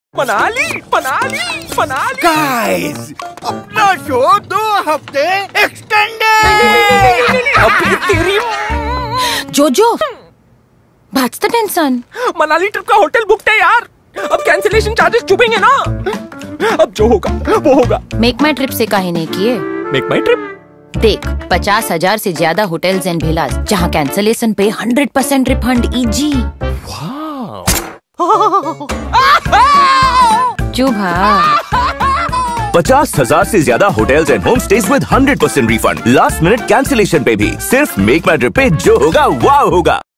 Manali guys, अपना show 2 हफ्ते extended. अबे तेरी जोजो, that's the tension. Manali trip का होटल बुक है यार। अब कैंसिलेशन चार्जेस चुभेंगे ना। अब जो होगा वो होगा। मेक माई ट्रिप से काहे नहीं किए? मेक माई ट्रिप देख, 50,000 से ज्यादा होटल्स एंड विलास जहाँ कैंसिलेशन पे 100% रिफंड इजी। चुभा 50,000 से ज्यादा hotels and home stays with 100% refund. Last minute cancellation पे भी सिर्फ मेक माई ट्रिप पे जो होगा वाह होगा।